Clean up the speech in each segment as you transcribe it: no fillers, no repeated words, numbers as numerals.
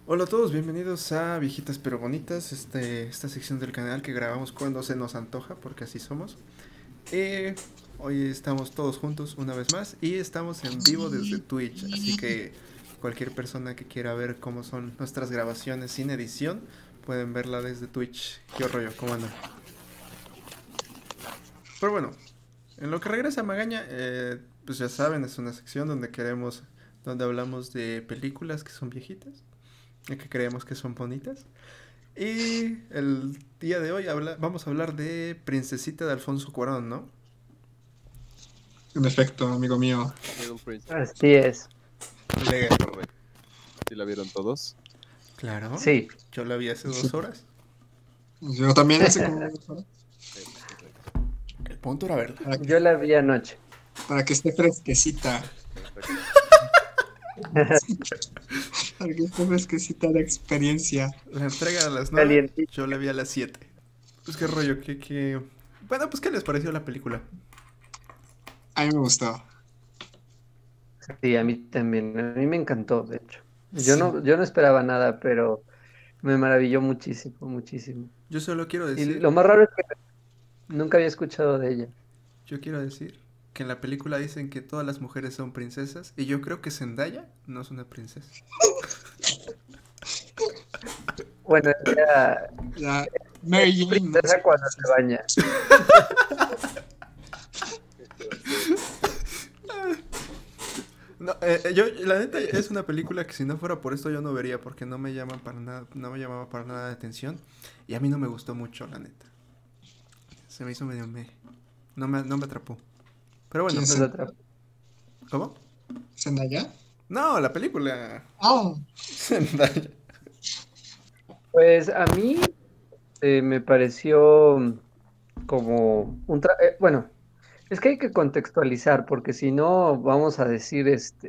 Hola a todos, bienvenidos a Viejitas pero Bonitas, esta sección del canal que grabamos cuando se nos antoja, porque así somos. Eh, Hoy estamos todos juntos una vez más y estamos en vivo desde Twitch, así que cualquier persona que quiera ver cómo son nuestras grabaciones sin edición, pueden verla desde Twitch. ¿Qué rollo? ¿Cómo andan? Pero bueno, en lo que regresa Magaña, pues ya saben, es una sección donde hablamos de películas que son viejitas y que creemos que son bonitas. Y el día de hoy vamos a hablar de Princesita de Alfonso Cuarón, ¿no? En efecto, amigo mío. Little Princess, Así es, Legal. correcto. ¿Sí la vieron todos? Claro, sí. yo la vi hace Sí. 2 horas. Yo también hace como 2 horas, Es correcto. El punto era verla. para que, Yo la vi anoche. para que esté fresquecita. Perfecto. Para que esté fresquecita la experiencia. La entrega a las 9, Calientita. yo la vi a las 7. Pues qué rollo, Bueno, pues ¿qué les pareció la película? A mí me gustó. Sí, a mí también. A mí me encantó, de hecho. Sí. Yo no esperaba nada, pero me maravilló muchísimo, muchísimo. Yo solo quiero Y decir, lo más raro es que nunca había escuchado de ella. yo quiero decir que en la película dicen que todas las mujeres son princesas y yo creo que Zendaya no es una princesa. Bueno, ella La Mary es Jane, ¿no? princesa cuando se baña. Este va a ser. No, la neta es una película que si no fuera por esto yo no vería porque no me llaman para nada, no me llamaba para nada de atención y a mí no me gustó mucho, la neta. Se me hizo medio no me atrapó. Pero ¿Quién bueno, es No es otra. ¿cómo? ¿Zendaya? No, la película. Oh, Zendaya. Pues a mí me pareció como bueno, es que hay que contextualizar, porque si no vamos a decir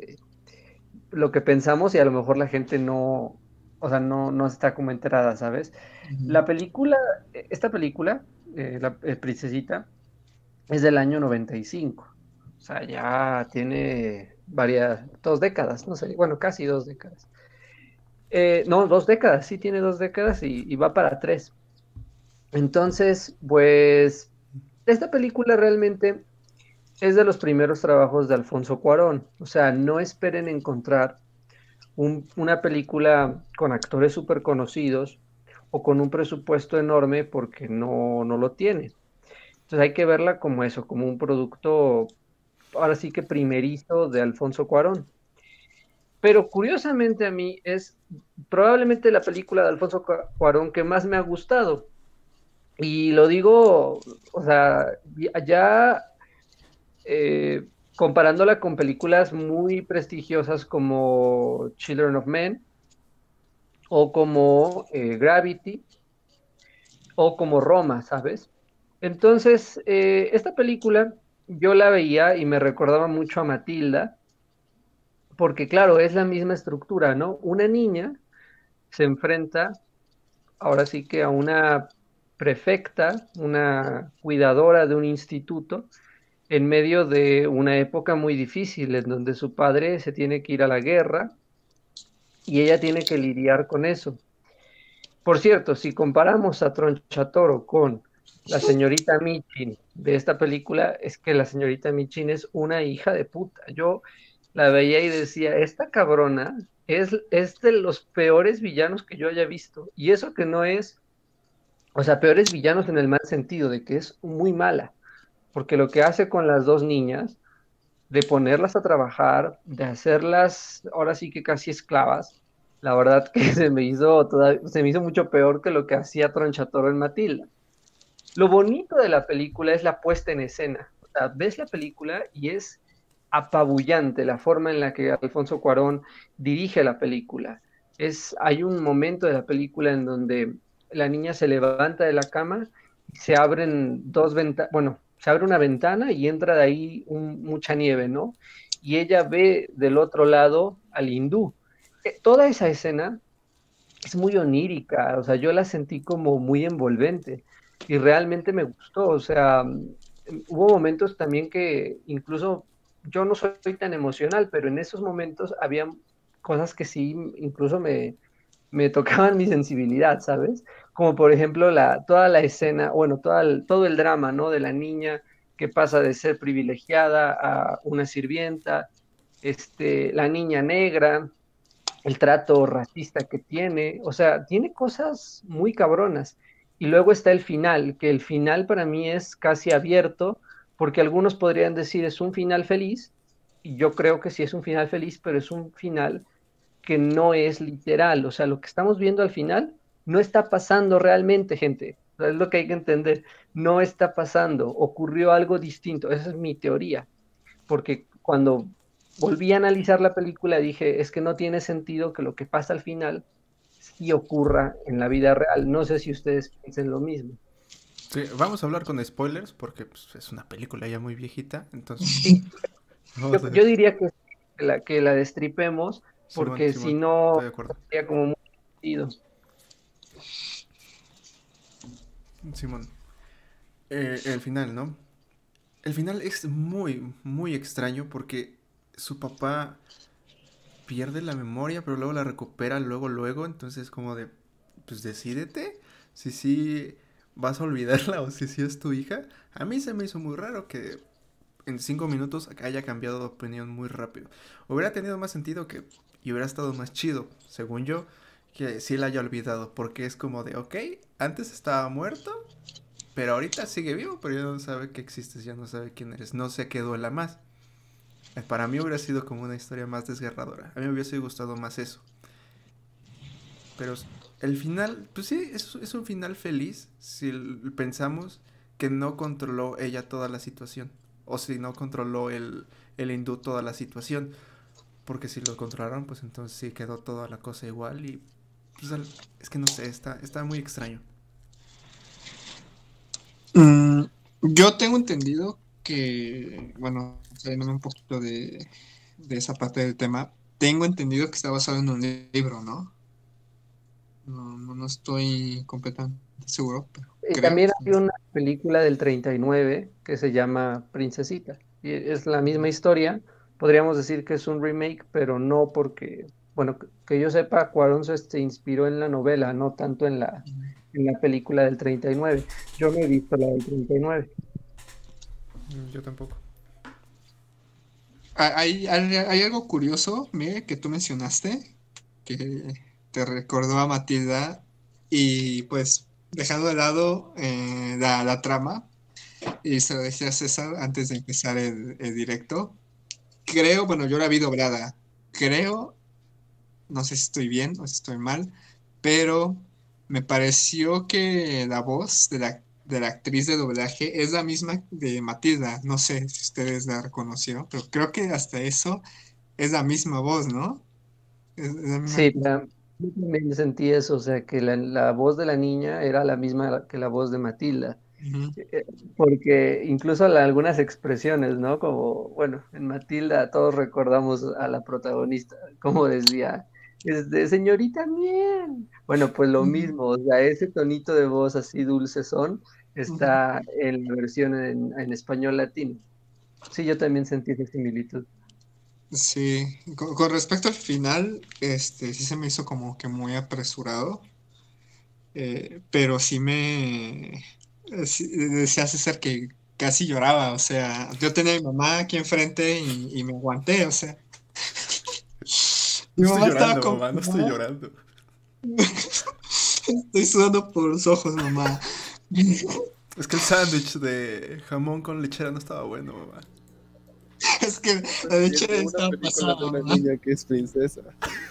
lo que pensamos y a lo mejor la gente no, o sea, no está como enterada, ¿sabes? ujú. La película, esta película, la Princesita, es del año 95. O sea, ya tiene 2 décadas, no sé, bueno, casi 2 décadas. No, 2 décadas, sí tiene 2 décadas y va para tres. Entonces, pues, esta película realmente es de los primeros trabajos de Alfonso Cuarón. O sea, no esperen encontrar una película con actores súper conocidos o con un presupuesto enorme porque no lo tiene. Entonces hay que verla como eso, como un producto, ahora sí que primerizo de Alfonso Cuarón. Pero curiosamente a mí es probablemente la película de Alfonso Cuarón que más me ha gustado. Y lo digo, o sea, ya comparándola con películas muy prestigiosas como Children of Men o como Gravity o como Roma, ¿sabes? Entonces, esta película yo la veía y me recordaba mucho a Matilda, porque claro, es la misma estructura, ¿no? Una niña se enfrenta ahora sí que a una prefecta, una cuidadora de un instituto, en medio de una época muy difícil, en donde su padre se tiene que ir a la guerra y ella tiene que lidiar con eso. Por cierto, si comparamos a Tronchatoro con la señorita Michin de esta película, es que la señorita Michin es una hija de puta. Yo la veía y decía, esta cabrona es de los peores villanos que yo haya visto. Y eso que no es, o sea, peores villanos en el mal sentido, de que es muy mala, porque lo que hace con las dos niñas, de ponerlas a trabajar, de hacerlas ahora sí que casi esclavas, la verdad que se me hizo mucho peor que lo que hacía Tronchatoro en Matilda. Lo bonito de la película es la puesta en escena. O sea, ves la película y es apabullante la forma en la que Alfonso Cuarón dirige la película. Hay un momento de la película en donde la niña se levanta de la cama y se abren dos ventanas, bueno, se abre una ventana y entra de ahí mucha nieve, ¿no? Y ella ve del otro lado al hindú. Toda esa escena es muy onírica, o sea, yo la sentí como muy envolvente y realmente me gustó, o sea, hubo momentos también que incluso yo no soy tan emocional, pero en esos momentos había cosas que sí incluso me tocaban mi sensibilidad, ¿sabes? Como por ejemplo toda la escena, bueno, todo el drama, ¿no? De la niña que pasa de ser privilegiada a una sirvienta, la niña negra, el trato racista que tiene, o sea, tiene cosas muy cabronas. Y luego está el final, que el final para mí es casi abierto, porque algunos podrían decir es un final feliz, y yo creo que sí es un final feliz, pero es un final que no es literal, o sea, lo que estamos viendo al final no está pasando realmente, gente. O sea, es lo que hay que entender, no está pasando, ocurrió algo distinto, esa es mi teoría, porque cuando volví a analizar la película dije, es que no tiene sentido que lo que pasa al final sí ocurra en la vida real. No sé si ustedes piensen lo mismo. Sí, vamos a hablar con spoilers porque pues, es una película ya muy viejita, entonces Sí, vamos a... yo diría que la destripemos, Simón, porque si Simón, estoy no, de acuerdo. sería como muy sentido. Simón. El final, ¿no? El final es muy, muy extraño porque su papá pierde la memoria, pero luego la recupera luego, entonces como de, pues decídete si sí vas a olvidarla o si sí es tu hija. A mí se me hizo muy raro que en 5 minutos haya cambiado de opinión muy rápido. Hubiera tenido más sentido que, y hubiera estado más chido, según yo, que sí la haya olvidado, porque es como de, ok, antes estaba muerto, pero ahorita sigue vivo, pero ya no sabe que existes, ya no sabe quién eres, no sé qué duela más. Para mí hubiera sido como una historia más desgarradora. A mí me hubiese gustado más eso. Pero el final, pues sí, es un final feliz si pensamos que no controló ella toda la situación. O si no controló el hindú toda la situación. Porque si lo controlaron, pues entonces sí quedó toda la cosa igual. Y pues, es que no sé, está muy extraño. Mm, yo tengo entendido que, bueno, saliéndome un poquito de esa parte del tema, tengo entendido que está basado en un libro, ¿no? No estoy completamente seguro, pero Y creo. también hay una película del 39 que se llama Princesita. Y es la misma historia. Podríamos decir que es un remake, pero no porque, bueno, que yo sepa, Cuarón se inspiró en la novela, no tanto en la película del 39. Yo no he visto la del 39. Yo tampoco. Hay algo curioso, Miguel, que tú mencionaste, que te recordó a Matilda y pues dejando de lado la trama, y se lo decía a César antes de empezar el directo, creo, bueno, yo la vi doblada, creo, no sé si estoy bien o si estoy mal, pero me pareció que la voz de la actriz de doblaje es la misma de Matilda. No sé si ustedes la reconocieron, pero creo que hasta eso es la misma voz, ¿no? Es la misma. Sí, yo también sentí eso, o sea, que la voz de la niña era la misma que la voz de Matilda. Ujú. Porque incluso algunas expresiones, ¿no? Como, bueno, en Matilda todos recordamos a la protagonista, como decía, señorita miel. Bueno, pues lo Ujú. mismo, o sea, ese tonito de voz así dulce son, Ujú. está en la versión en español latino. Sí, yo también sentí esa similitud. Sí, con respecto al final, sí se me hizo como que muy apresurado, pero sí sí, decía César que casi lloraba, o sea, yo tenía a mi mamá aquí enfrente y me aguanté, o sea, No mi estoy mamá estaba llorando, como, mamá, no estoy "Mamá, llorando. estoy sudando por los ojos, mamá". Es que el sándwich de jamón con lechera no estaba bueno, mamá. Es que la leche Viendo una estaba película de pasada, una mamá. niña que es princesa.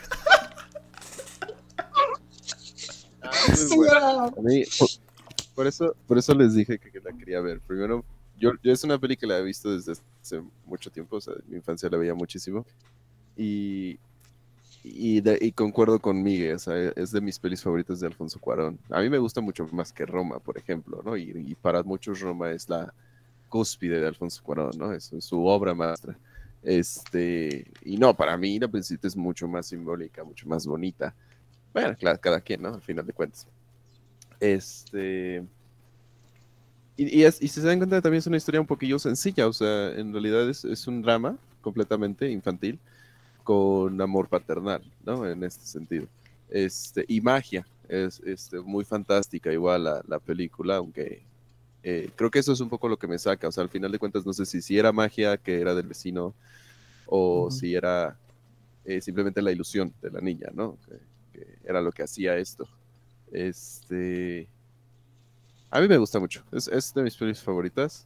Muy Estoy buena. llorando. A mí, por eso les dije que la quería ver. Primero, yo es una película que la he visto desde hace mucho tiempo, o sea, en mi infancia la veía muchísimo. Y, y concuerdo con Miguel, o sea, es de mis pelis favoritas de Alfonso Cuarón. A mí me gusta mucho más que Roma, por ejemplo, ¿no? Y para muchos Roma es la cúspide de Alfonso Cuarón, ¿no? Es su obra maestra. Y no, para mí La Principita es mucho más simbólica, mucho más bonita. Bueno, claro, cada quien, ¿no? Al final de cuentas. Este, y si se dan cuenta, también es una historia un poquillo sencilla, o sea, en realidad es un drama completamente infantil con amor paternal, ¿no? En este sentido. Y magia. Es muy fantástica igual la película, aunque creo que eso es un poco lo que me saca. O sea, al final de cuentas no sé si era magia que era del vecino o si era simplemente la ilusión de la niña, ¿no? Que era lo que hacía esto. A mí me gusta mucho. Es de mis películas favoritas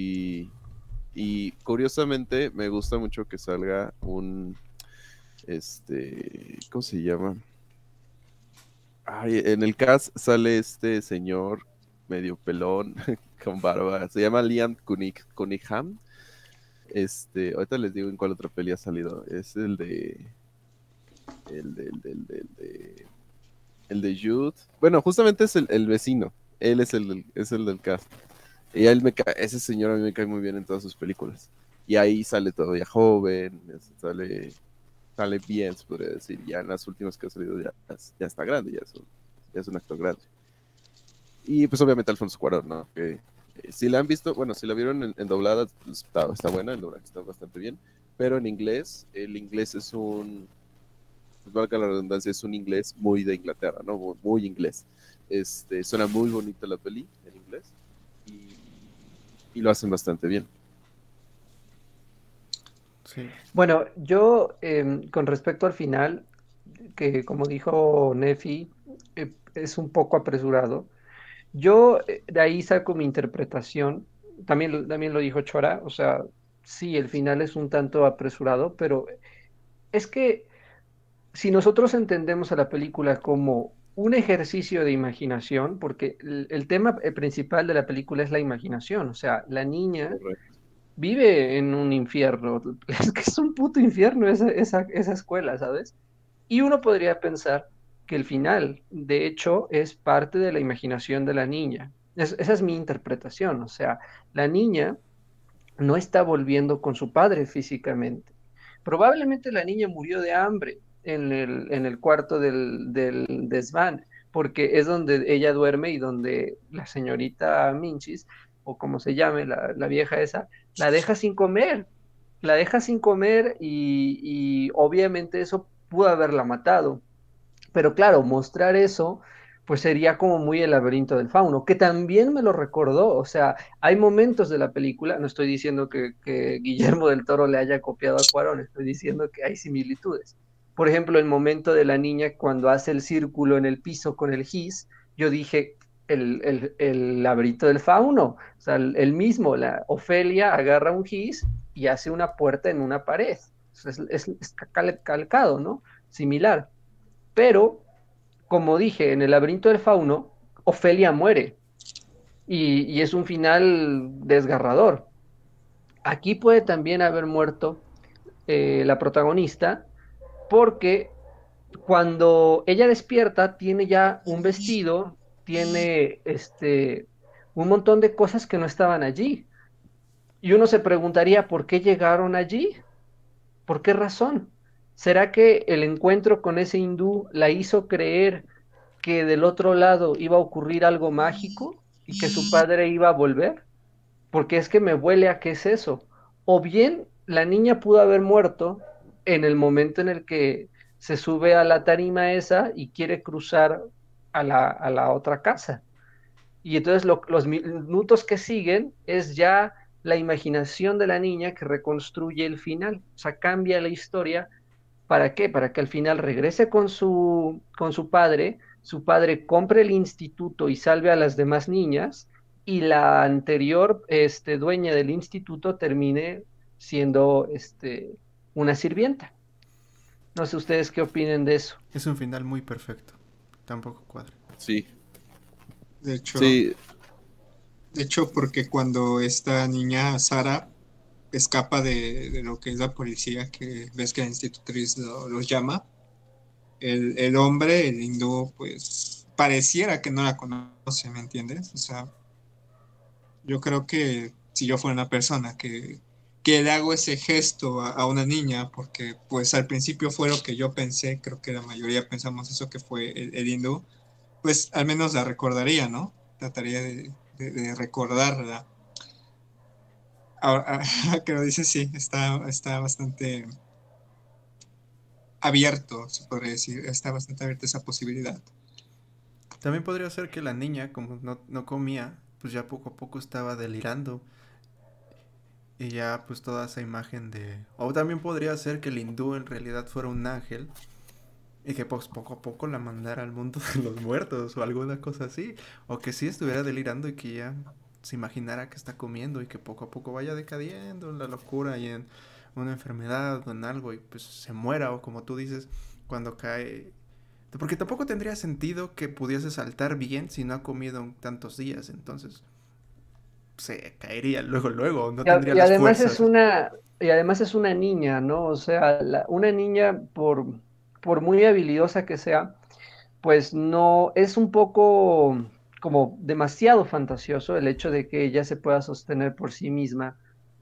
y curiosamente me gusta mucho que salga ¿cómo se llama? Ay, en el cast sale este señor medio pelón con barba. Se llama Liam Cunningham. Ahorita les digo en cuál otra peli ha salido. Es el de Jude. Bueno, justamente es el vecino. Él es el del cast. Y ese señor a mí me cae muy bien en todas sus películas. Y ahí sale todavía joven, sale bien, se podría decir. Ya en las últimas que ha salido ya está grande, ya es un actor grande. Y pues obviamente Alfonso Cuarón, ¿no? Que si la han visto, bueno, si la vieron en doblada, pues, está buena, el doblaje está bastante bien. Pero en inglés, el inglés pues valga la redundancia, es un inglés muy de Inglaterra, ¿no? Muy, muy inglés. Suena muy bonita la peli en inglés y lo hacen bastante bien. Sí. Bueno, yo con respecto al final, que como dijo Nefi, es un poco apresurado. Yo de ahí saco mi interpretación, también lo dijo Chora, o sea, sí, el final es un tanto apresurado, pero es que si nosotros entendemos a la película como un ejercicio de imaginación, porque el tema principal de la película es la imaginación, o sea, la niña Correcto. vive en un infierno, es que es un puto infierno esa escuela, ¿sabes? Y uno podría pensar que el final, de hecho, es parte de la imaginación de la niña. Esa es mi interpretación, o sea, la niña no está volviendo con su padre físicamente. Probablemente la niña murió de hambre en el cuarto del desván, porque es donde ella duerme y donde la señorita Minchis, o como se llame, la vieja esa, la deja sin comer, la deja sin comer y obviamente eso pudo haberla matado. Pero claro, mostrar eso, pues sería como muy el laberinto del fauno, que también me lo recordó. O sea, hay momentos de la película, no estoy diciendo que Guillermo del Toro le haya copiado a Cuarón, estoy diciendo que hay similitudes. Por ejemplo, el momento de la niña cuando hace el círculo en el piso con el gis, yo dije, el laberinto del fauno, o sea, el mismo, la Ofelia agarra un gis y hace una puerta en una pared. Es calcado, ¿no? Similar. Pero, como dije, en el laberinto del fauno, Ofelia muere y es un final desgarrador. Aquí puede también haber muerto la protagonista porque cuando ella despierta tiene ya un vestido, tiene un montón de cosas que no estaban allí. Y uno se preguntaría, ¿por qué llegaron allí? ¿Por qué razón? ¿Será que el encuentro con ese hindú la hizo creer que del otro lado iba a ocurrir algo mágico y que su padre iba a volver? Porque es que me huele a qué es eso. O bien la niña pudo haber muerto en el momento en el que se sube a la tarima esa y quiere cruzar a la otra casa. Y entonces los minutos que siguen es ya la imaginación de la niña que reconstruye el final, o sea, cambia la historia. ¿Para qué? Para que al final regrese con su padre, su padre compre el instituto y salve a las demás niñas, y la anterior dueña del instituto termine siendo una sirvienta. No sé ustedes qué opinen de eso. Es un final muy perfecto. Tampoco cuadra. Sí, De hecho, sí, porque cuando esta niña, Sara, escapa de lo que es la policía, que ves que la institutriz los llama, el hombre, el hindú, pues pareciera que no la conoce, ¿me entiendes? O sea, yo creo que si yo fuera una persona que le hago ese gesto a una niña, porque pues al principio fue lo que yo pensé, creo que la mayoría pensamos eso que fue el hindú, pues al menos la recordaría, ¿no? Trataría de recordarla. Ahora que lo dices, sí, está bastante abierto, se podría decir, está bastante abierta esa posibilidad. También podría ser que la niña, como no comía, pues ya poco a poco estaba delirando. Y ya pues toda esa imagen de... O también podría ser que el hindú en realidad fuera un ángel y que pues poco a poco la mandara al mundo de los muertos o alguna cosa así. O que sí estuviera delirando y que ya se imaginara que está comiendo y que poco a poco vaya decadiendo en la locura y en una enfermedad o en algo y pues se muera o como tú dices, cuando cae... Porque tampoco tendría sentido que pudiese saltar bien si no ha comido en tantos días, entonces se caería luego, no tendría Y las además es fuerzas. una niña, ¿no? O sea, una niña, por muy habilidosa que sea, pues no, es un poco como demasiado fantasioso el hecho de que ella se pueda sostener por sí misma,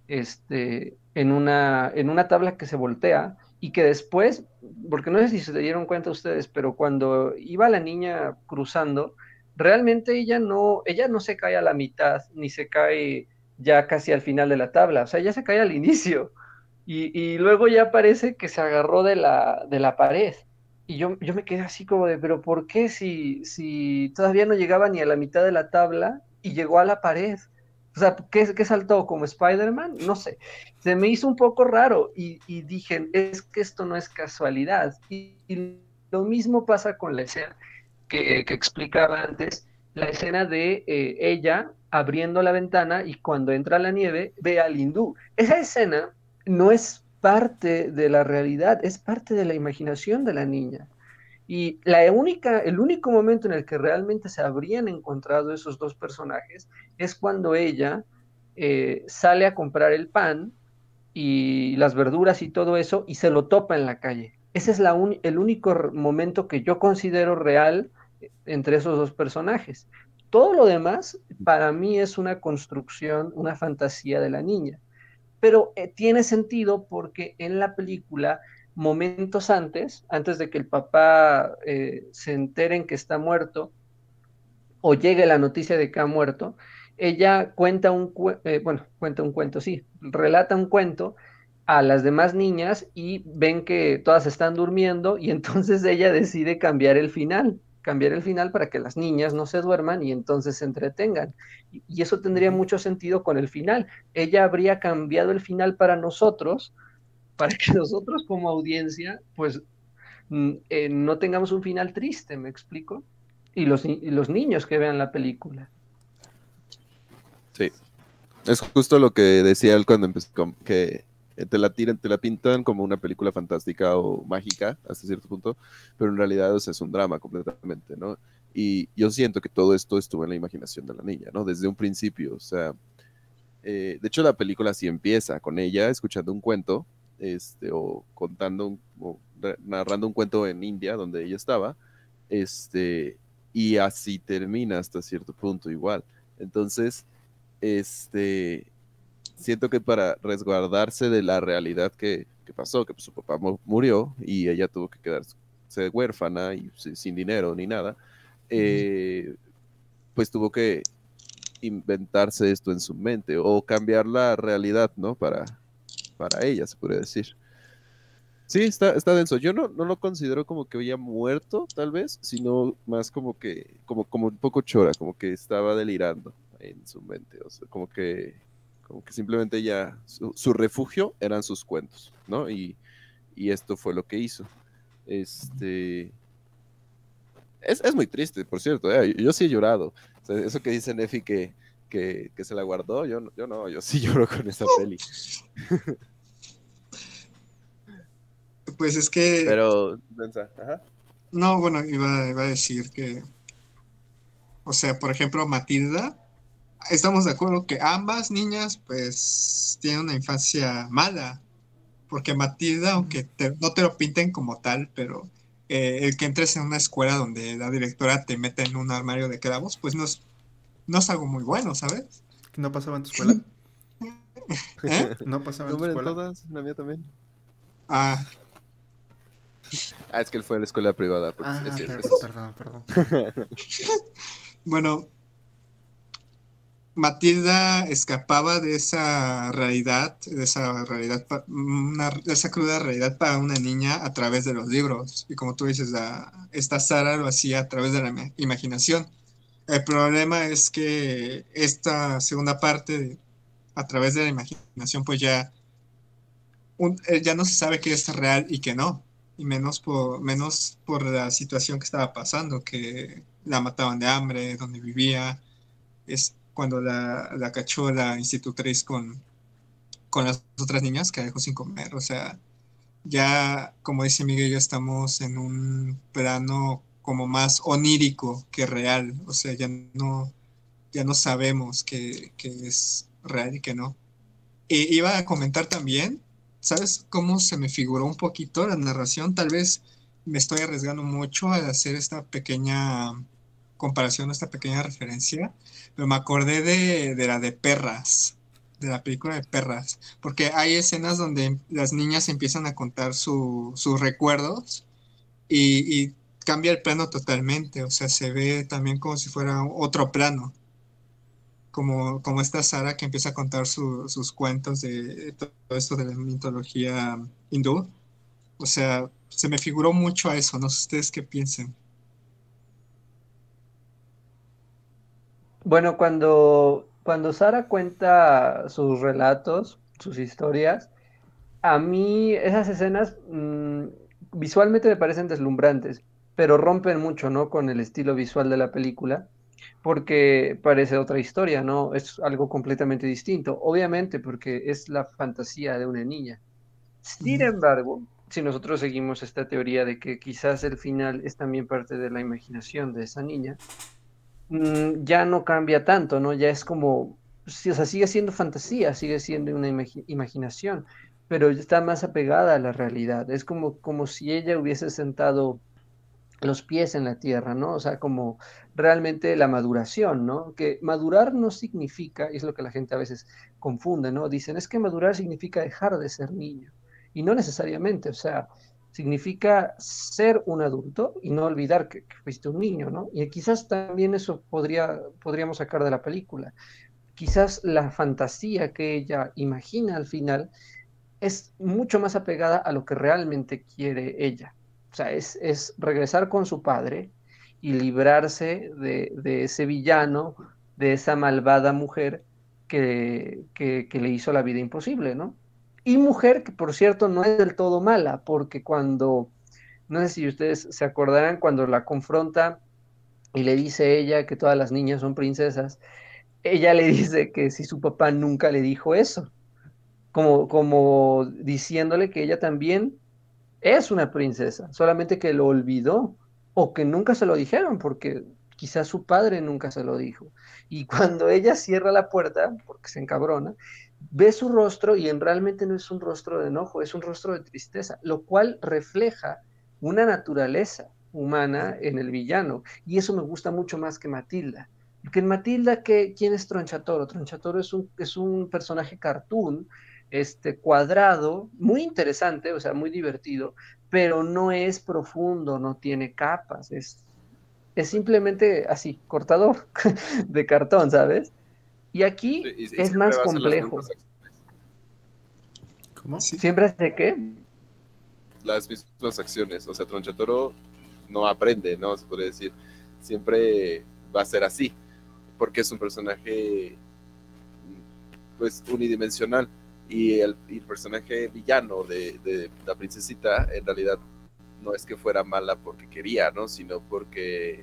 en una tabla que se voltea y que después, porque no sé si se dieron cuenta ustedes, pero cuando iba la niña cruzando, realmente ella no se cae a la mitad, ni se cae ya casi al final de la tabla, o sea, ella se cae al inicio. Y luego ya parece que se agarró de la pared. Y yo me quedé así como de, pero ¿por qué si todavía no llegaba ni a la mitad de la tabla y llegó a la pared? O sea, ¿qué saltó? ¿Como Spider-Man? No sé. Se me hizo un poco raro y dije, es que esto no es casualidad. Y lo mismo pasa con la escena que explicaba antes, la escena de ella abriendo la ventana y cuando entra la nieve ve al hindú. Esa escena no es parte de la realidad, es parte de la imaginación de la niña. Y el único momento en el que realmente se habrían encontrado esos dos personajes es cuando ella sale a comprar el pan y las verduras y todo eso y se lo topa en la calle. Ese es el único momento que yo considero real entre esos dos personajes. Todo lo demás para mí es una construcción, una fantasía de la niña, pero tiene sentido porque en la película, momentos antes de que el papá se enteren que está muerto o llegue la noticia de que ha muerto, ella cuenta un cuento, sí, relata un cuento a las demás niñas y ven que todas están durmiendo y entonces ella decide cambiar el final para que las niñas no se duerman y entonces se entretengan. Y eso tendría mucho sentido con el final. Ella habría cambiado el final para nosotros, para que nosotros como audiencia, pues no tengamos un final triste, ¿me explico? Y los niños que vean la película. Sí. Es justo lo que decía él cuando empezó, que te la pintan como una película fantástica o mágica hasta cierto punto, pero en realidad, o sea, es un drama completamente, ¿no? Y yo siento que todo esto estuvo en la imaginación de la niña, ¿no? Desde un principio, o sea, de hecho la película sí empieza con ella escuchando un cuento, o narrando un cuento en India, donde ella estaba, este, y así termina hasta cierto punto igual. Entonces, este, siento que para resguardarse de la realidad que pasó, que pues, su papá murió y ella tuvo que quedarse huérfana y sin dinero ni nada, pues tuvo que inventarse esto en su mente o cambiar la realidad, ¿no? Para ella, se podría decir. Sí, está denso. Yo no lo considero como que había muerto, tal vez, sino más como que, como un poco chora, como que estaba delirando en su mente. O sea, como que simplemente ya su refugio eran sus cuentos, ¿no? Y esto fue lo que hizo. Este. Es muy triste, por cierto. Yo sí he llorado. O sea, eso que dice Nefi que se la guardó, yo no, yo sí lloro con esa peli. Pues es que, Pero, ajá. no, bueno, iba a decir que, o sea, por ejemplo, Matilda, estamos de acuerdo que ambas niñas, pues, tienen una infancia mala, porque Matilda, aunque no te lo pinten como tal, pero el que entres en una escuela donde la directora te mete en un armario de clavos, pues no es algo muy bueno, ¿sabes? ¿No pasaba en tu escuela? ¿Eh? ¿No pasaba en No tu mueren escuela? todas, la mía también. Ah, Ah, es que él fue a la escuela privada, porque es Ah, cierto, es eso. perdón. bueno, Matilda escapaba de esa cruda realidad para una niña a través de los libros. Y como tú dices, esta Sara lo hacía a través de la imaginación. El problema es que esta segunda parte, a través de la imaginación, pues ya no se sabe qué es real y qué no. Y menos por la situación que estaba pasando, que la mataban de hambre, donde vivía. Es cuando la cachó la institutriz con las otras niñas que la dejó sin comer. O sea, ya, como dice Miguel, ya estamos en un plano como más onírico que real. O sea, ya no sabemos qué es real y qué no. Iba a comentar también, ¿sabes cómo se me figuró un poquito la narración? Tal vez me estoy arriesgando mucho al hacer esta pequeña comparación, esta pequeña referencia, pero me acordé de la de Perras, de la película de Perras, porque hay escenas donde las niñas empiezan a contar sus recuerdos y cambia el plano totalmente, o sea, se ve también como si fuera otro plano como esta Sara que empieza a contar sus cuentos de todo esto de la mitología hindú. O sea, se me figuró mucho a eso, no sé ustedes qué piensen. Bueno, cuando Sara cuenta sus relatos, sus historias, a mí esas escenas visualmente me parecen deslumbrantes, pero rompen mucho, ¿no? Con el estilo visual de la película, porque parece otra historia, ¿no? Es algo completamente distinto, obviamente, porque es la fantasía de una niña. Sin Mm. embargo, si nosotros seguimos esta teoría de que quizás el final es también parte de la imaginación de esa niña, ya no cambia tanto, ¿no? Ya es como, sí, o sea, sigue siendo fantasía, sigue siendo una imaginación, pero está más apegada a la realidad. Es como si ella hubiese sentado los pies en la tierra, ¿no? O sea, como realmente la maduración, ¿no? Que madurar no significa, y es lo que la gente a veces confunde, ¿no? Dicen, es que madurar significa dejar de ser niño. Y no necesariamente, o sea, significa ser un adulto y no olvidar que fuiste un niño, ¿no? Y quizás también eso podríamos sacar de la película. Quizás la fantasía que ella imagina al final es mucho más apegada a lo que realmente quiere ella. O sea, es regresar con su padre y librarse de ese villano, de esa malvada mujer que le hizo la vida imposible, ¿no? Y mujer que, por cierto, no es del todo mala, porque no sé si ustedes se acordarán, cuando la confronta y le dice ella que todas las niñas son princesas, ella le dice que si su papá nunca le dijo eso, como diciéndole que ella también es una princesa, solamente que lo olvidó o que nunca se lo dijeron, porque quizás su padre nunca se lo dijo. Y cuando ella cierra la puerta, porque se encabrona, ve su rostro y realmente no es un rostro de enojo, es un rostro de tristeza, lo cual refleja una naturaleza humana en el villano. Y eso me gusta mucho más que Matilda. Porque en Matilda, ¿quién es Tronchatoro? Tronchatoro es un personaje cartoon, cuadrado, muy interesante, o sea, muy divertido, pero no es profundo, no tiene capas, es simplemente así, cortador de cartón, ¿sabes? Y Sí, aquí y es siempre más va a hacer las mismas complejo. acciones. ¿Cómo? Sí, ¿Siempre hace qué? Las mismas acciones. O sea, Tronchatoro no aprende, ¿no? Se puede decir. Siempre va a ser así, porque es un personaje pues unidimensional. Y el personaje villano de la princesita en realidad no es que fuera mala porque quería, ¿no? Sino porque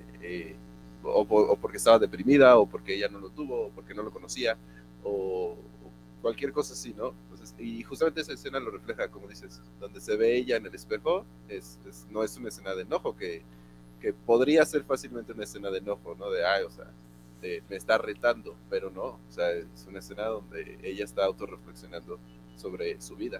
o porque estaba deprimida, o porque ella no lo tuvo, o porque no lo conocía, o cualquier cosa así, ¿no? Entonces, y justamente esa escena lo refleja, como dices, donde se ve ella en el espejo, no es una escena de enojo, que podría ser fácilmente una escena de enojo, ¿no? De, ay, o sea, me está retando, pero no, o sea, es una escena donde ella está autorreflexionando sobre su vida.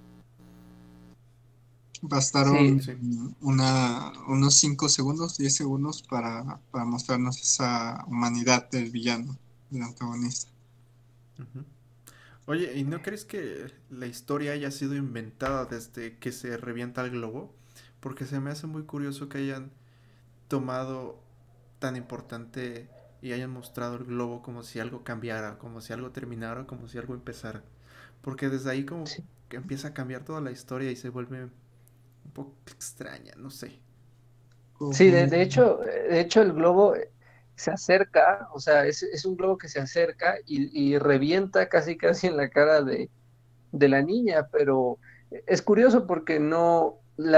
bastaron Sí, Sí. unos 5 segundos, 10 segundos para mostrarnos esa humanidad del villano, del antagonista. Ujú. Oye, ¿y no crees que la historia haya sido inventada desde que se revienta el globo? Porque se me hace muy curioso que hayan tomado tan importante y hayan mostrado el globo como si algo cambiara, como si algo terminara, como si algo empezara. Porque desde ahí como Sí, que empieza a cambiar toda la historia y se vuelve un poco extraña, no sé. sí, Como, de hecho el globo se acerca, o sea, es un globo que se acerca y revienta casi casi en la cara de la niña, pero es curioso porque no,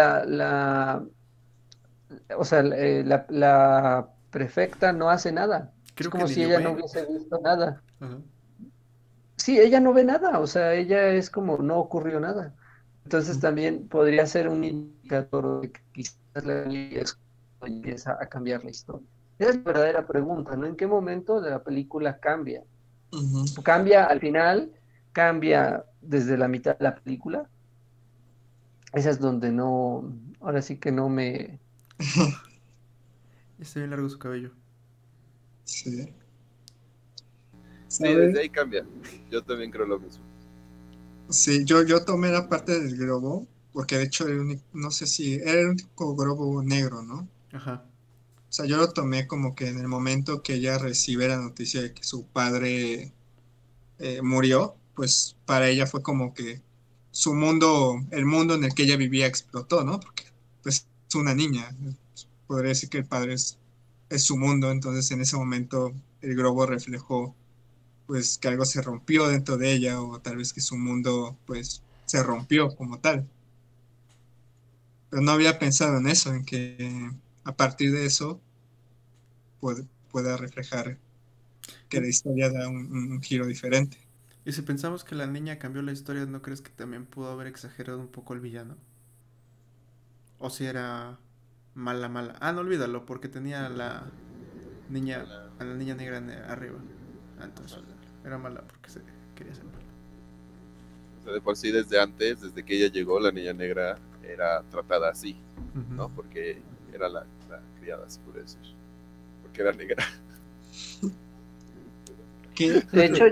o sea, la prefecta no hace nada. Es Creo que como ni si lo ella no ve. hubiese visto nada. Ajá. Sí, ella no ve nada, o sea, ella es como no ocurrió nada. Entonces también podría ser un indicador de que quizás la niña es cuando empieza a cambiar la historia. Esa es la verdadera pregunta, ¿no? ¿En qué momento de la película cambia? ujú. ¿Cambia al final? ¿Cambia desde la mitad de la película? Esa es donde no, ahora sí que no me... Y está bien largo su cabello. Sí. Sí, desde ¿Sabes? ahí cambia. Yo también creo lo mismo. Sí, yo tomé la parte del globo, porque de hecho era el único, no sé si era el único globo negro, ¿no? Ajá. O sea, yo lo tomé como que en el momento que ella recibe la noticia de que su padre murió, pues para ella fue como que su mundo, el mundo en el que ella vivía explotó, ¿no? Porque pues es una niña, podría decir que el padre es su mundo, entonces en ese momento el globo reflejó pues que algo se rompió dentro de ella o tal vez que su mundo pues se rompió como tal. Pero no había pensado en eso, en que a partir de eso pueda reflejar que la Y, historia da un giro diferente. y si pensamos que la niña cambió la historia, ¿no crees que también pudo haber exagerado un poco el villano? O si era mala, mala. Ah, no olvídalo, porque tenía niña, a la niña negra arriba. Ah, entonces olvídalo. Era mala porque se quería ser mala. O sea, de por sí desde antes, desde que ella llegó, la niña negra era tratada así, Ujú. ¿no? Porque era la criada, se puede decir. Porque era negra. ¿Qué? De hecho,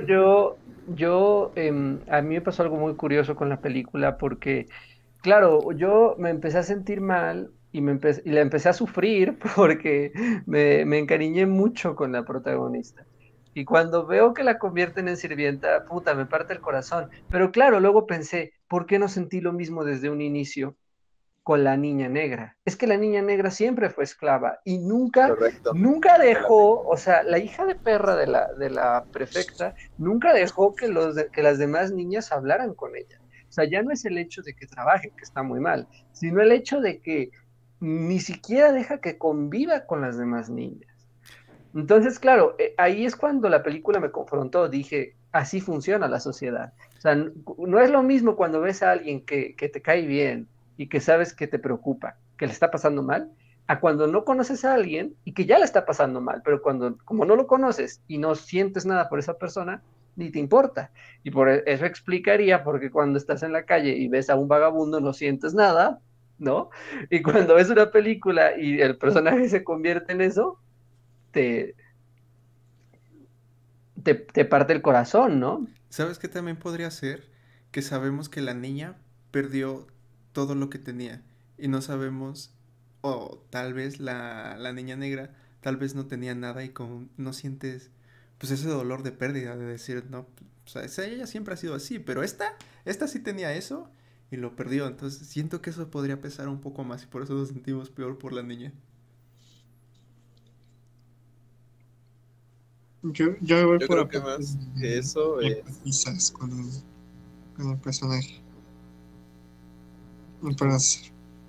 a mí me pasó algo muy curioso con la película porque, claro, yo me empecé a sentir mal y la empecé a sufrir porque me encariñé mucho con la protagonista. Y cuando veo que la convierten en sirvienta, puta, me parte el corazón. Pero claro, luego pensé, ¿por qué no sentí lo mismo desde un inicio con la niña negra? Es que la niña negra siempre fue esclava y nunca, Correcto. nunca dejó, o sea, la hija de perra de la prefecta nunca dejó que, que las demás niñas hablaran con ella. O sea, ya no es el hecho de que trabaje, que está muy mal, sino el hecho de que ni siquiera deja que conviva con las demás niñas. Entonces, claro, ahí es cuando la película me confrontó, dije, así funciona la sociedad. O sea, no es lo mismo cuando ves a alguien que te cae bien y que sabes que te preocupa, que le está pasando mal, a cuando no conoces a alguien y que ya le está pasando mal, pero cuando, como no lo conoces y no sientes nada por esa persona, ni te importa. Y por eso explicaría por qué cuando estás en la calle y ves a un vagabundo no sientes nada, ¿no? Y cuando ves una película y el personaje se convierte en eso, te, te parte el corazón, ¿no? ¿Sabes qué también podría ser? Que sabemos que la niña perdió todo lo que tenía y no sabemos, o tal vez la niña negra tal vez no tenía nada y como no sientes pues ese dolor de pérdida de decir, no, o sea, ella siempre ha sido así, pero esta sí tenía eso y lo perdió, entonces siento que eso podría pesar un poco más y por eso nos sentimos peor por la niña. Yo me voy Yo por creo la que parte más que de eso es. empatizas con el personaje. Entonces,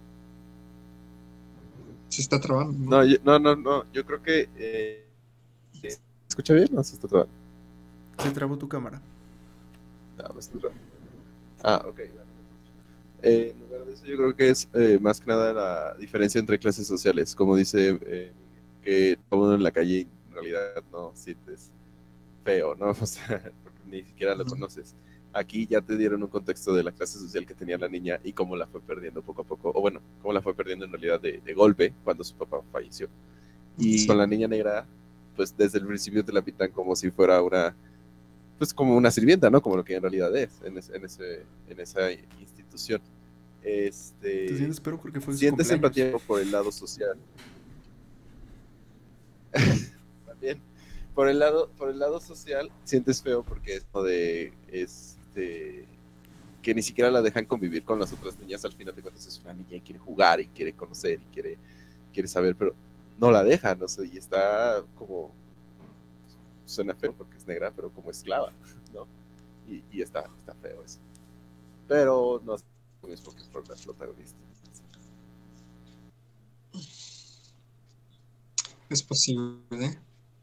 se está trabando, ¿no? No, no. Yo creo que. ¿Se escucha bien? No, se está trabando. Se trabó tu cámara. No, me está trabando. Ah, ok. En lugar de eso, yo creo que es más que nada la diferencia entre clases sociales. Como dice que todo mundo en la calle en realidad no sientes feo, ¿no? O sea, porque ni siquiera lo conoces. Aquí ya te dieron un contexto de la clase social que tenía la niña y cómo la fue perdiendo poco a poco, o bueno, cómo la fue perdiendo en realidad de golpe cuando su papá falleció. Y con la niña negra, pues desde el principio te la pintan como si fuera una, pues como una sirvienta, ¿no? Como lo que en realidad es en esa institución. Te sientes peor porque fue su Sientes cumpleaños. empatía por el lado social. También. por el lado social, sientes feo porque es como de, que ni siquiera la dejan convivir con las otras niñas. Al final de cuentas es una niña y quiere jugar y quiere conocer y quiere saber, pero no la dejan, no sé, y está como, suena feo porque es negra, pero como esclava, ¿no? Y está feo eso. Pero no es porque es por la protagonista. Es posible.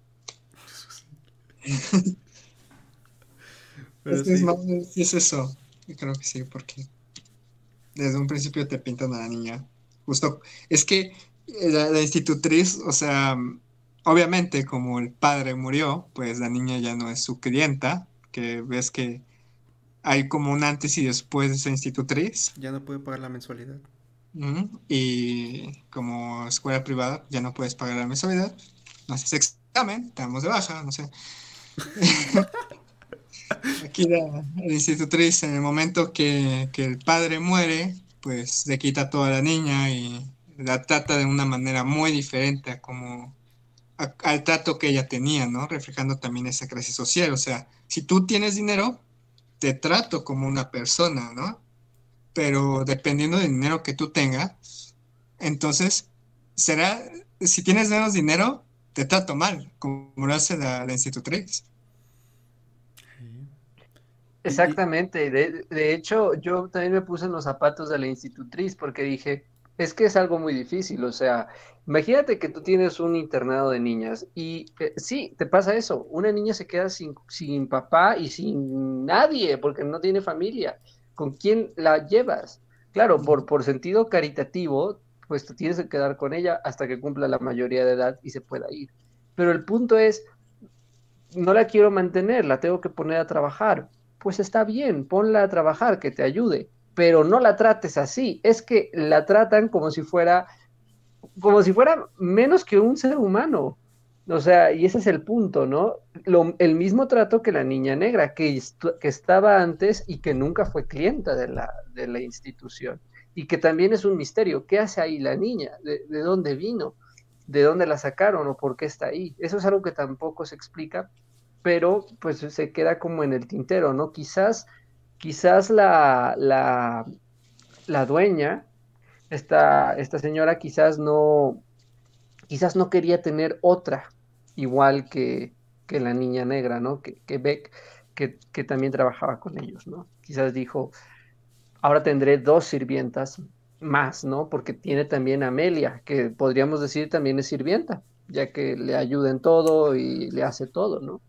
Pero Es que es sí, más, es eso. Yo creo que sí, porque desde un principio te pintan a la niña. Justo, es que la institutriz, o sea, obviamente como el padre murió, pues la niña ya no es su clienta, que ves que hay como un antes y después de esa institutriz. ya no puede pagar la mensualidad. Y como escuela privada ya no puedes pagar la mensualidad, no haces examen, te damos de baja, no sé. Aquí la institutriz, en el momento que el padre muere, pues le quita toda la niña y la trata de una manera muy diferente a como al trato que ella tenía, ¿no? Reflejando también esa clase social. O sea, si tú tienes dinero, te trato como una persona, ¿no? Pero dependiendo del dinero que tú tengas, entonces será, si tienes menos dinero, te trato mal, como lo hace la institutriz. Sí. Y Exactamente, de hecho yo también me puse en los zapatos de la institutriz porque dije, es que es algo muy difícil, o sea, imagínate que tú tienes un internado de niñas y sí, te pasa eso, una niña se queda sin papá y sin nadie porque no tiene familia, ¿con quién la llevas? Claro, por sentido caritativo, pues tú tienes que quedar con ella hasta que cumpla la mayoría de edad y se pueda ir, pero el punto es no la quiero mantener, la tengo que poner a trabajar. Pues está bien, ponla a trabajar, que te ayude, pero no la trates así. Es que la tratan como si fuera menos que un ser humano. O sea, y ese es el punto, ¿no? El mismo trato que la niña negra, que estaba antes y que nunca fue clienta de la institución. Y que también es un misterio. ¿Qué hace ahí la niña? De dónde vino? ¿De dónde la sacaron o por qué está ahí? Eso es algo que tampoco se explica, pero pues se queda como en el tintero, ¿no? Quizás la dueña, esta señora quizás no quería tener otra igual que la niña negra, ¿no? Que Beck, que también trabajaba con ellos, ¿no? Quizás dijo, ahora tendré dos sirvientas más, ¿no? Porque tiene también a Amelia, que podríamos decir también es sirvienta, ya que le ayuda en todo y le hace todo, ¿no?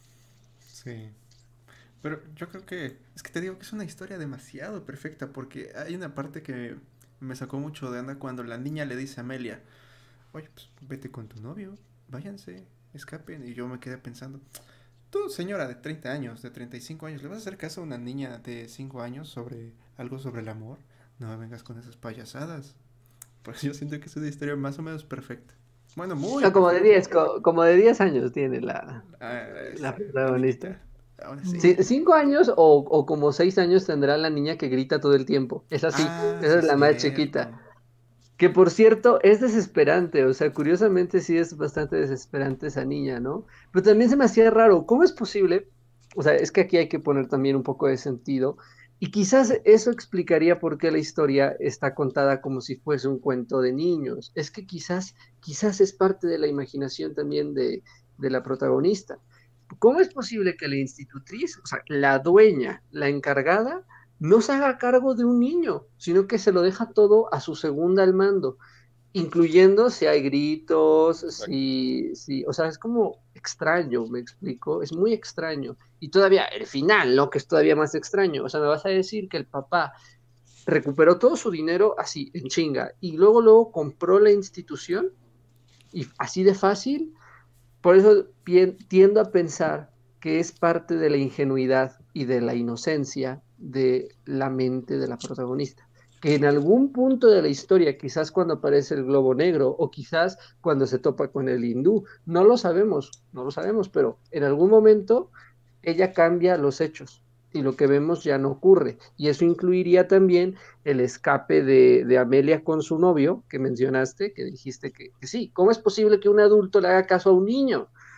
sí. Pero yo creo que es que te digo que es una historia demasiado perfecta porque hay una parte que me sacó mucho de onda cuando la niña le dice a Amelia, oye, pues vete con tu novio, váyanse, escapen. Y yo me quedé pensando, tú señora de 30 años, de 35 años, ¿le vas a hacer caso a una niña de 5 años sobre algo sobre el amor? No me vengas con esas payasadas. Pues yo siento que es una historia más o menos perfecta. Bueno, muy No, perfecta. como de 10 años tiene Ah, la la protagonista. niñita. Aún Sí, así. 5 años o como 6 años tendrá la niña que grita todo el tiempo. Es así, Ah, esa sí, es la más chiquita. cierto. Que por cierto, es desesperante, o sea, curiosamente sí es bastante desesperante esa niña, ¿no? Pero también se me hacía raro, ¿cómo es posible? O sea, es que aquí hay que poner también un poco de sentido, y quizás eso explicaría por qué la historia está contada como si fuese un cuento de niños. Es que quizás es parte de la imaginación también de la protagonista. ¿Cómo es posible que la institutriz, o sea, la dueña, la encargada, no se haga cargo de un niño, sino que se lo deja todo a su segunda al mando, incluyendo si hay gritos, Exacto. o sea, es como extraño, me explico, es muy extraño. Y todavía el final, ¿no? Que es todavía más extraño. O sea, me vas a decir que el papá recuperó todo su dinero así, en chinga, y luego compró la institución, y así de fácil. Por eso tiendo a pensar que es parte de la ingenuidad y de la inocencia de la mente de la protagonista. Que en algún punto de la historia, quizás cuando aparece el globo negro o quizás cuando se topa con el hindú, no lo sabemos, pero en algún momento ella cambia los hechos y lo que vemos ya no ocurre. Y eso incluiría también el escape de Amelia con su novio, que mencionaste, que dijiste que sí. ¿Cómo es posible que un adulto le haga caso a un niño?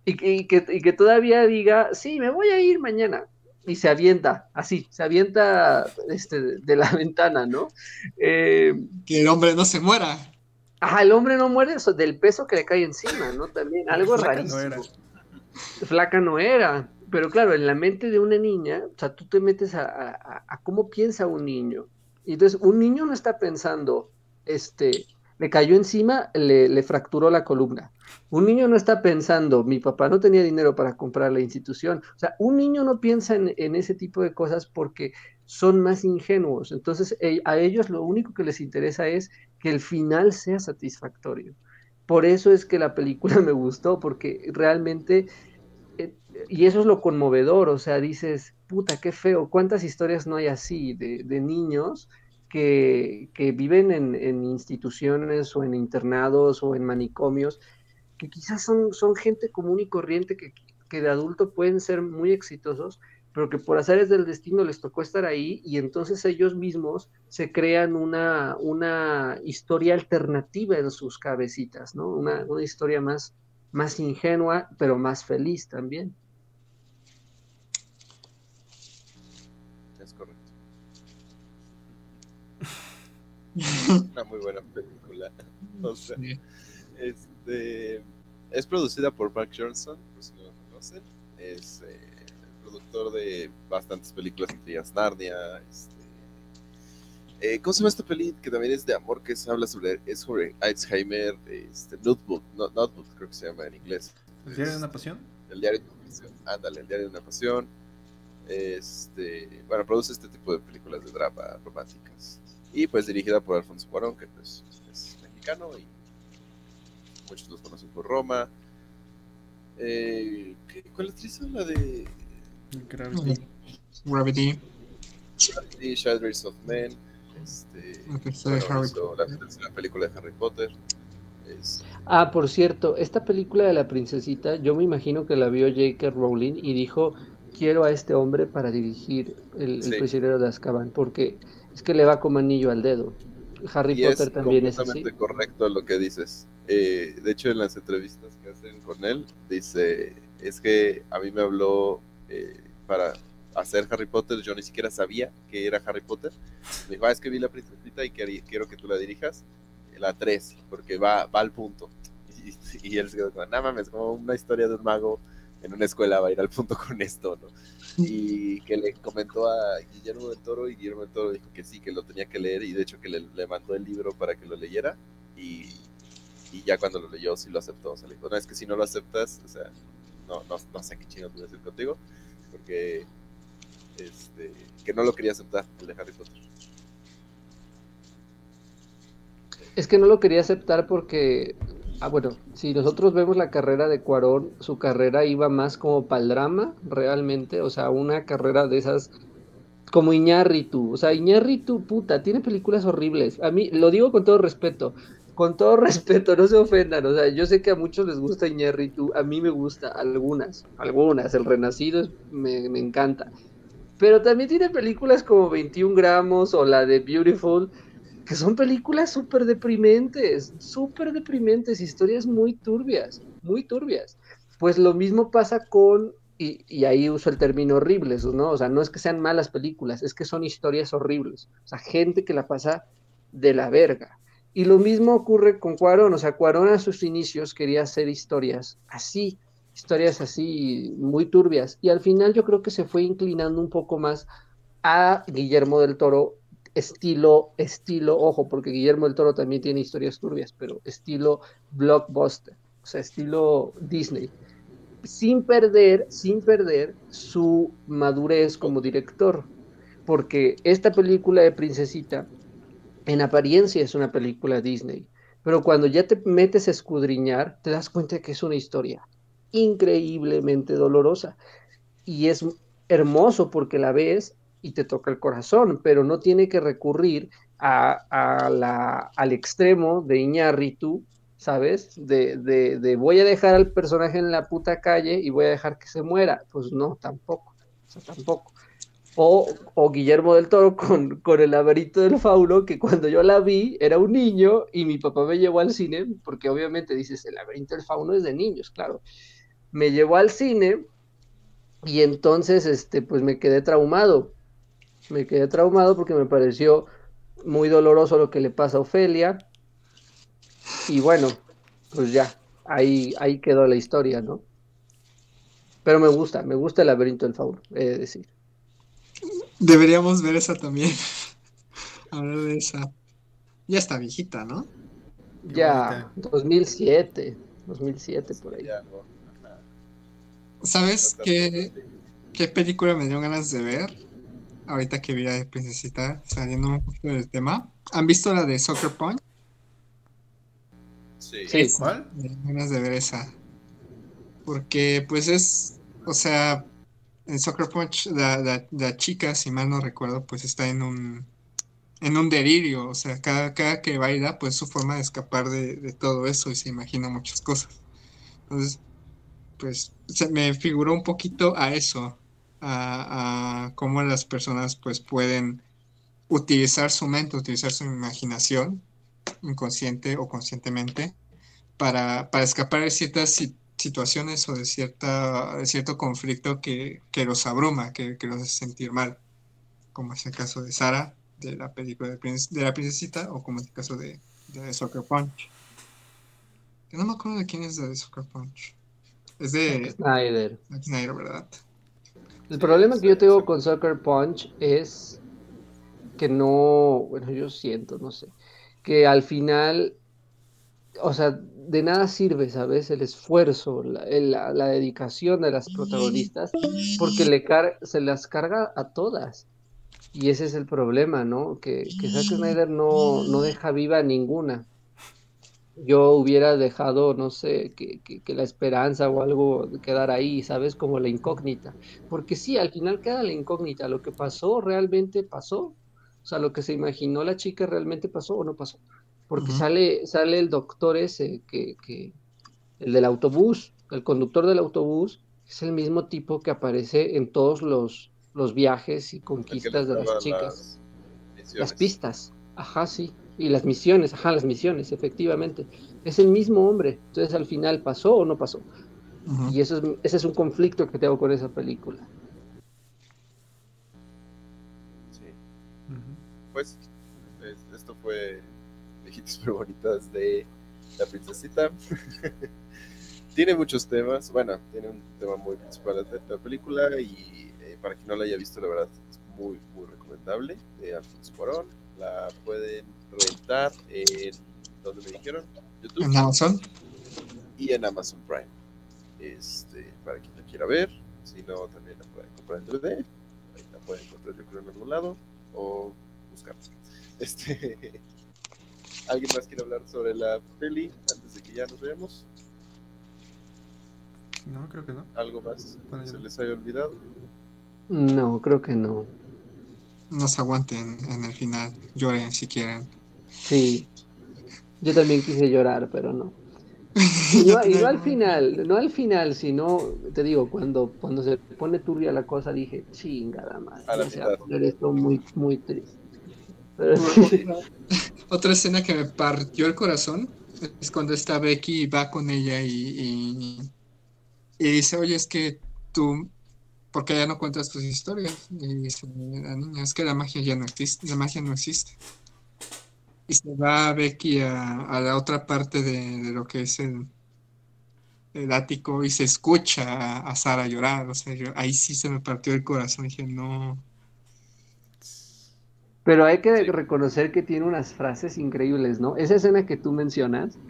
y que todavía diga, sí, me voy a ir mañana. Y se avienta, así, se avienta de la ventana, ¿no? Eh, Que el hombre no se muera. ajá, el hombre no muere del peso que le cae encima, ¿no? También, Porque algo flaca no era. rarísimo. Flaca no era, pero claro, en la mente de una niña, o sea, tú te metes a cómo piensa un niño. Y entonces, un niño no está pensando, le cayó encima, le fracturó la columna. Un niño no está pensando, mi papá no tenía dinero para comprar la institución. O sea, un niño no piensa en ese tipo de cosas porque son más ingenuos. Entonces, a ellos lo único que les interesa es que el final sea satisfactorio. Por eso es que la película me gustó, porque realmente y eso es lo conmovedor, o sea, dices, puta, qué feo, cuántas historias no hay así de niños que viven en instituciones o en internados o en manicomios, que quizás son gente común y corriente que de adulto pueden ser muy exitosos, pero que por azares del destino les tocó estar ahí y entonces ellos mismos se crean una historia alternativa en sus cabecitas, ¿no? Una historia más ingenua, pero más feliz también. Es correcto. Una muy buena película. O sea, Sí. es producida por Mark Johnson, por si no lo conocen. Es el productor de bastantes películas, entre ellas Narnia. ¿Cómo se llama esta peli? Que también es de amor, que habla sobre Alzheimer. Notebook, Notebook, creo que se llama en inglés. ¿El diario de una pasión? El diario de una pasión. Ándale, el diario de una pasión. Bueno, produce este tipo de películas de drama románticas. Y pues dirigida por Alfonso Cuarón, que pues es mexicano y muchos los conocen por Roma. ¿Cuál actriz es la de Gravity. Gravity. Shadow's of Men? La tercera de Harry La tercera película de Harry Potter. Ah, por cierto, esta película de la princesita, yo me imagino que la vio J.K. Rowling y dijo, quiero a este hombre para dirigir el Sí. prisionero de Azkaban, porque es que le va como anillo al dedo. Harry Y Potter es también es así. completamente correcto lo que dices. De hecho, en las entrevistas que hacen con él, dice, es que a mí me habló para hacer Harry Potter, yo ni siquiera sabía que era Harry Potter. Me dijo, es que vi la princesita y quiero que tú la dirijas, la 3, porque va al punto. Y él se quedó como, no mames, como una historia de un mago en una escuela va a ir al punto con esto, ¿no? Y que le comentó a Guillermo del Toro y Guillermo del Toro dijo que sí, que lo tenía que leer y de hecho que le mandó el libro para que lo leyera y ya cuando lo leyó sí lo aceptó. O sea, le dijo, no, es que si no lo aceptas, o sea, no sé qué chino voy a decir contigo, porque que no lo quería aceptar, el de Harry Potter. Es que no lo quería aceptar porque, bueno, si nosotros vemos la carrera de Cuarón, su carrera iba más como para el drama, realmente, o sea, una carrera de esas, como Iñárritu, o sea, Iñárritu, puta, tiene películas horribles, a mí, lo digo con todo respeto, no se ofendan, o sea, yo sé que a muchos les gusta Iñárritu, a mí me gusta, algunas, El Renacido me encanta, pero también tiene películas como 21 gramos o la de Beautiful, que son películas súper deprimentes, historias muy turbias, muy turbias. Pues lo mismo pasa y ahí uso el término horribles, ¿no? O sea, no es que sean malas películas, es que son historias horribles. O sea, gente que la pasa de la verga. Y lo mismo ocurre con Cuarón, o sea, Cuarón a sus inicios quería hacer historias así muy turbias. Y al final yo creo que se fue inclinando un poco más a Guillermo del Toro, estilo, ojo, porque Guillermo del Toro también tiene historias turbias, pero estilo blockbuster, o sea, estilo Disney, sin perder su madurez como director, porque esta película de Princesita, en apariencia es una película Disney, pero cuando ya te metes a escudriñar, te das cuenta que es una historia increíblemente dolorosa y es hermoso porque la ves y te toca el corazón, pero no tiene que recurrir al extremo de Iñárritu, ¿sabes? De voy a dejar al personaje en la puta calle y voy a dejar que se muera. Pues no, tampoco. O sea, tampoco. O Guillermo del Toro con El laberinto del fauno, que cuando yo la vi era un niño y mi papá me llevó al cine, porque obviamente dices, El laberinto del fauno es de niños, claro. me llevó al cine y entonces, pues me quedé traumado. Me quedé traumado porque me pareció muy doloroso lo que le pasa a Ofelia. Y bueno, pues ya, ahí quedó la historia, ¿no? Pero me gusta el laberinto del fauno, he de decir. Deberíamos ver esa también. Hablar de esa. Ya está viejita, ¿no? Qué bonita. Ya, 2007 por ahí. Ya, no, ajá, ¿Sabes no tanto, qué película me dio ganas de ver? Ahorita que vi la de Princesita, saliendo un poquito del tema. ¿Han visto la de Soccer Punch? sí. Sí. Esa, ¿Cuál? me dio ganas de ver esa. Porque pues o sea, en Soccer Punch la chica, si mal no recuerdo, pues está en un delirio. O sea, cada que baila, pues su forma de escapar de todo eso y se imagina muchas cosas. Entonces, pues me figuró un poquito a eso, a cómo las personas pues pueden utilizar su mente, utilizar su imaginación, inconsciente o conscientemente, para escapar de ciertas situaciones o de cierto conflicto que los abruma, que los hace sentir mal, como es el caso de Sara, de la película de la princesita, o como es el caso de Soccer Punch. Que no me acuerdo de quién es la de Soccer Punch. Es Zack de Snyder. Zack Snyder, ¿verdad? El Sí, problema que yo tengo con Sucker Punch es que no, bueno, yo siento, no sé, que al final, o sea, de nada sirve, ¿sabes? El esfuerzo, la dedicación de las protagonistas, porque se las carga a todas. Y ese es el problema, ¿no? Que Zack Snyder no deja viva a ninguna. Yo hubiera dejado, no sé, que la esperanza o algo quedara ahí, ¿sabes? Como la incógnita. Porque sí, al final queda la incógnita. Lo que pasó realmente pasó. O sea, lo que se imaginó la chica realmente pasó o no pasó. Porque Ujú. sale el doctor ese, el del autobús, el conductor del autobús, es el mismo tipo que aparece en todos los viajes y el que les conquistas de las daba chicas. las Las misiones. pistas, ajá, sí. Y las misiones, efectivamente. Es el mismo hombre. Entonces, al final, ¿pasó o no pasó? Ujú. Y ese es un conflicto que tengo con esa película. Sí. Ujú. Pues esto fue Viejitas pero bonitas de la princesita. Tiene muchos temas, bueno, tiene un tema muy principal de la película y para quien no la haya visto, la verdad es muy, muy recomendable. De Alfonso Cuarón, la pueden rentar en, ¿dónde me dijeron? YouTube En Amazon. y en Amazon Prime. Para quien la quiera ver, si no, también la pueden comprar en DVD, ahí la pueden encontrar yo creo en algún lado, o buscar. ¿Alguien más quiere hablar sobre la peli antes de que ya nos veamos? No, creo que no. ¿Algo más Bueno, que yo se no. les haya olvidado? No, creo que no. No se aguanten en el final. Lloren si quieren. Sí, yo también quise llorar, pero no. Yo Y no también. al final, no al final, sino, te digo, cuando se pone turbia la cosa, dije, chingada madre, A la ya se va a mitad. poner esto muy, muy triste. Pero sí, Otra escena que me partió el corazón es cuando está Becky y va con ella y dice, oye, es que tú, ¿por qué ya no cuentas tus historias? Y dice la niña, es que la magia ya no existe, la magia no existe. Y se va Becky a la otra parte de lo que es el ático y se escucha a Sara llorar. O sea, ahí sí se me partió el corazón. Dije, no. pero hay que Sí. reconocer que tiene unas frases increíbles, ¿no? Esa escena que tú mencionas,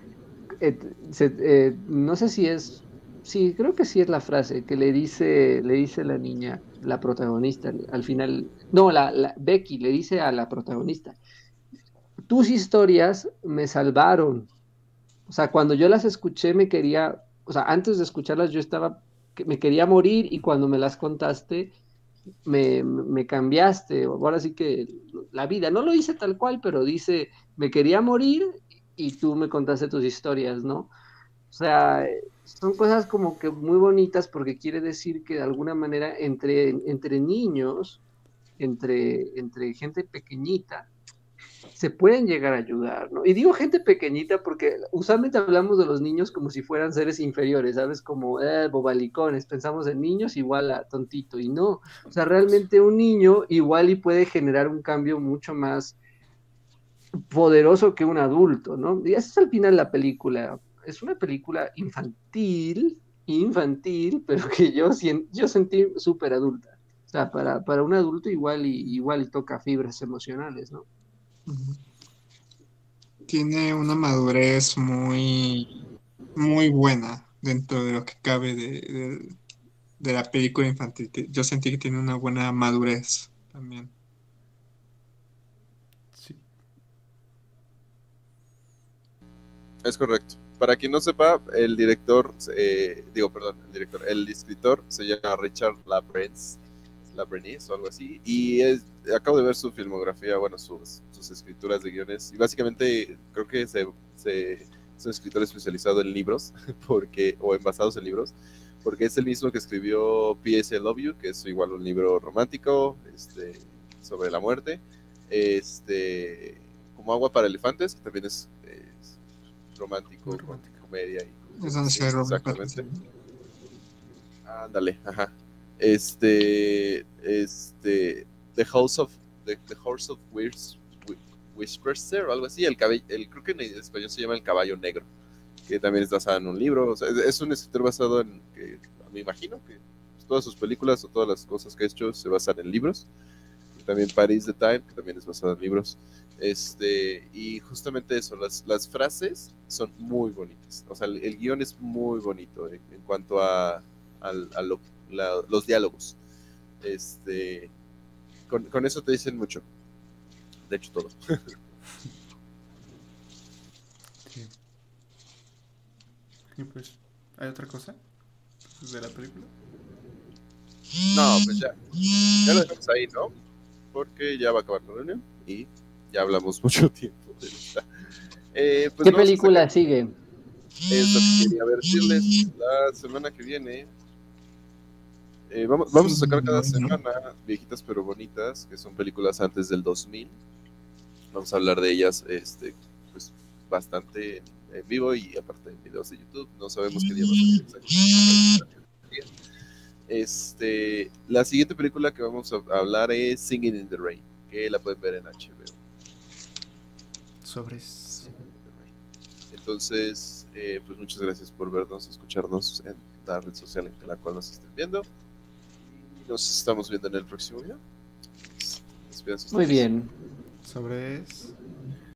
no sé si es, sí, creo que sí es la frase que le dice la niña, la protagonista, al final, no, Becky le dice a la protagonista, tus historias me salvaron. O sea, cuando yo las escuché me quería, o sea, antes de escucharlas yo estaba, que me quería morir y cuando me las contaste me cambiaste, ahora sí que la vida, no lo hice tal cual, pero dice, me quería morir y tú me contaste tus historias, ¿no? O sea, son cosas como que muy bonitas porque quiere decir que de alguna manera entre niños, entre gente pequeñita, se pueden llegar a ayudar, ¿no? Y digo gente pequeñita porque usualmente hablamos de los niños como si fueran seres inferiores, ¿sabes? Como bobalicones, pensamos en niños igual a tontito, y no, o sea, realmente un niño igual y puede generar un cambio mucho más poderoso que un adulto, ¿no? Y esa es al final la película. Es una película infantil, pero que yo sentí súper adulta. O sea, para un adulto igual toca fibras emocionales, ¿no? Tiene una madurez muy, muy buena dentro de lo que cabe de la película infantil. Yo sentí que tiene una buena madurez también. Sí. Es correcto. Para quien no sepa, el director, el escritor se llama Richard Labrenis o algo así, y acabo de ver su filmografía, bueno, sus escrituras de guiones, y básicamente creo que es un escritor especializado en libros, o en basados en libros, porque es el mismo que escribió P.S. I Love You, que es igual un libro romántico, sobre la muerte, como Agua para Elefantes, que también es romántico, Muy con romántico. comedia y Es cosas donde así, se Robert exactamente. Pattinson. Ándale, ajá. The Horse of Whisperster o algo así, creo que en español se llama El Caballo Negro, que también es basado en un libro, o sea, es un escritor basado en, que me imagino que todas sus películas o todas las cosas que ha hecho se basan en libros. También Paris the Time, que también es basado en libros. Y justamente eso, las frases son muy bonitas. O sea, el guión es muy bonito en cuanto a los diálogos. Con eso te dicen mucho. De hecho, todo. Sí. Y pues, ¿hay otra cosa de la película? No, pues ya lo dejamos ahí, ¿no? Porque ya va a acabar la reunión y ya hablamos mucho tiempo de esta. Pues ¿Qué vamos a película sacar, sigue? es lo que quería decirles la semana que viene. Vamos a sacar cada semana viejitas pero bonitas, que son películas antes del 2000. Vamos a hablar de ellas pues bastante en vivo y aparte en videos de YouTube. No sabemos qué día va a salir exactamente. La siguiente película que vamos a hablar es Singing in the Rain, que la pueden ver en HBO. Sobres. Entonces, pues muchas gracias por vernos, escucharnos en la red social en la cual nos estén viendo. Y nos estamos viendo en el próximo video. Muy bien. Sobres.